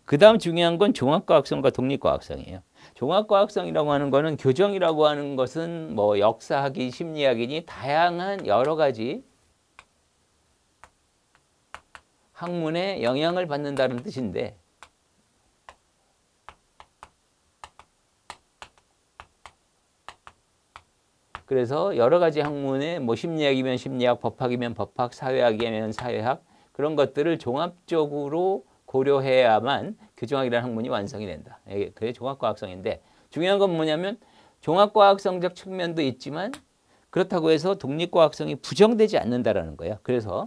그 다음 중요한 건 종합과학성과 독립과학성이에요. 종합과학성이라고 하는 거는 교정이라고 하는 것은 뭐 역사학이, 심리학이니 다양한 여러 가지 학문에 영향을 받는다는 뜻인데 그래서 여러 가지 학문에 뭐 심리학이면 심리학, 법학이면 법학, 사회학이면 사회학 그런 것들을 종합적으로 고려해야만 교정학이라는 학문이 완성이 된다. 그게 종합과학성인데 중요한 건 뭐냐면 종합과학성적 측면도 있지만 그렇다고 해서 독립과학성이 부정되지 않는다라는 거예요. 그래서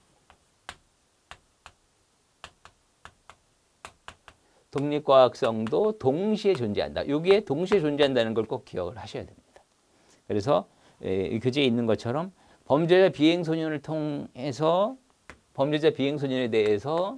독립과학성도 동시에 존재한다. 이게 동시에 존재한다는 걸 꼭 기억을 하셔야 됩니다. 그래서 교재에 있는 것처럼 범죄자 비행소년을 통해서 범죄자 비행소년에 대해서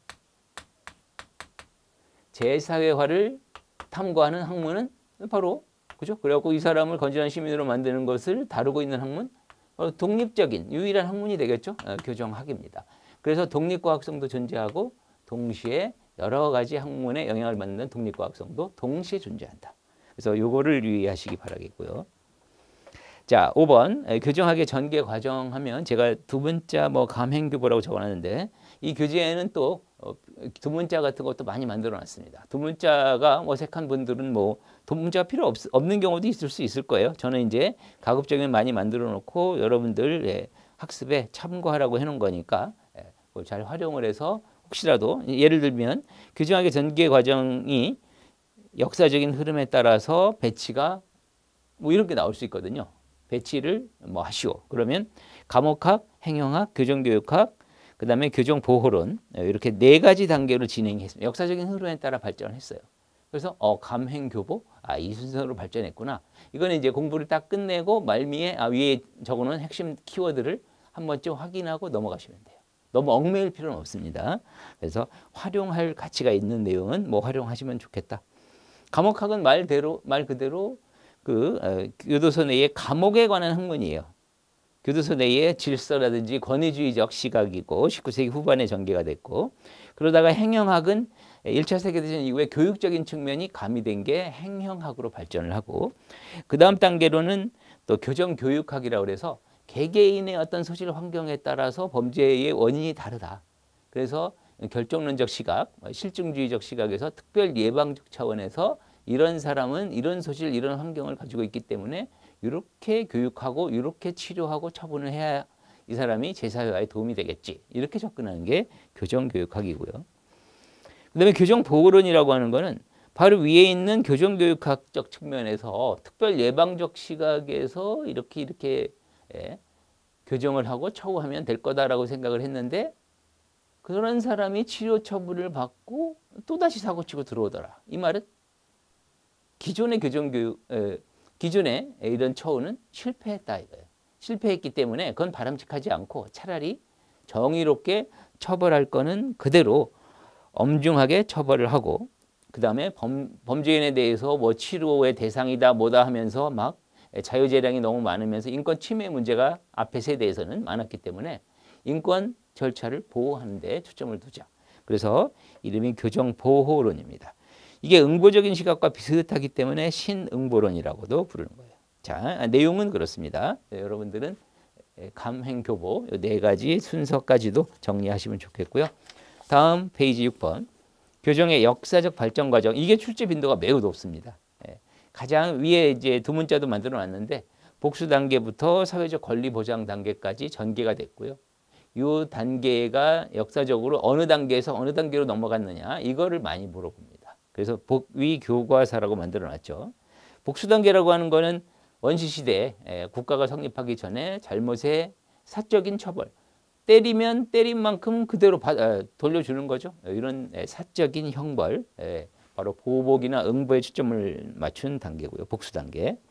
재사회화를 탐구하는 학문은 바로 그죠? 그래갖고 이 사람을 건전한 시민으로 만드는 것을 다루고 있는 학문 독립적인 유일한 학문이 되겠죠? 교정학입니다. 그래서 독립과학성도 존재하고 동시에 여러 가지 학문에 영향을 받는 독립과학성도 동시에 존재한다. 그래서 요거를 유의하시기 바라겠고요. 자, 5번 교정학의 전개 과정 하면 제가 두 문자 뭐 감행교보라고 적어놨는데 이 교재에는 또 두 문자 같은 것도 많이 만들어 놨습니다. 두 문자가 어색한 분들은 뭐 두 문자가 필요 없는 경우도 있을 수 있을 거예요. 저는 이제 가급적이면 많이 만들어 놓고 여러분들 학습에 참고하라고 해놓은 거니까 잘 활용을 해서 혹시라도 예를 들면 교정학의 전개 과정이 역사적인 흐름에 따라서 배치가 뭐 이렇게 나올 수 있거든요. 배치를 뭐 하시오. 그러면 과목학, 행정학, 교정교육학, 그 다음에 교정보호론 이렇게 네 가지 단계로 진행했습니다. 역사적인 흐름에 따라 발전했어요. 그래서 감행교보 이 순서로 발전했구나. 이거는 이제 공부를 딱 끝내고 말미에 위에 적어놓은 핵심 키워드를 한 번쯤 확인하고 넘어가시면 돼요. 너무 얽매일 필요는 없습니다. 그래서 활용할 가치가 있는 내용은 뭐 활용하시면 좋겠다. 과목학은 말 그대로 교도소 내의 감옥에 관한 학문이에요. 교도소 내의 질서라든지 권위주의적 시각이고 19세기 후반에 전개가 됐고 그러다가 행정학은 1차 세계대전 이후에 교육적인 측면이 가미된 게 행정학으로 발전을 하고 그 다음 단계로는 또 교정교육학이라고 해서 개개인의 어떤 소실 환경에 따라서 범죄의 원인이 다르다. 그래서 결정론적 시각, 실증주의적 시각에서 특별 예방적 차원에서 이런 사람은 이런 소실, 이런 환경을 가지고 있기 때문에 이렇게 교육하고 이렇게 치료하고 처분을 해야 이 사람이 재사회화에 도움이 되겠지. 이렇게 접근하는 게 교정교육학이고요. 그다음에 교정보호론이라고 하는 거는 바로 위에 있는 교정교육학적 측면에서 특별 예방적 시각에서 이렇게 교정을 하고 처우하면 될 거다라고 생각을 했는데 그런 사람이 치료 처분을 받고 또다시 사고치고 들어오더라. 이 말은 기존의 기존의 이런 처우는 실패했다 이거예요. 실패했기 때문에 그건 바람직하지 않고 차라리 정의롭게 처벌할 거는 그대로 엄중하게 처벌을 하고 그 다음에 범죄인에 대해서 뭐 치료의 대상이다 뭐다 하면서 막 자유재량이 너무 많으면서 인권 침해 문제가 앞의 세대에서는 많았기 때문에 인권 절차를 보호하는 데 초점을 두자. 그래서 이름이 교정보호론입니다. 이게 응보적인 시각과 비슷하기 때문에 신응보론이라고도 부르는 거예요. 자, 내용은 그렇습니다. 여러분들은 감행교보 네 가지 순서까지도 정리하시면 좋겠고요. 다음 페이지 6번. 교정의 역사적 발전 과정. 이게 출제 빈도가 매우 높습니다. 가장 위에 이제 두 문자도 만들어 놨는데 복수 단계부터 사회적 권리 보장 단계까지 전개가 됐고요. 이 단계가 역사적으로 어느 단계에서 어느 단계로 넘어갔느냐 이거를 많이 물어봅니다. 그래서 복위 교과사라고 만들어 놨죠. 복수 단계라고 하는 거는 원시시대 국가가 성립하기 전에 잘못의 사적인 처벌. 때리면 때린 만큼 그대로 돌려주는 거죠. 이런 사적인 형벌, 바로 보복이나 응보에 초점을 맞춘 단계고요. 복수 단계.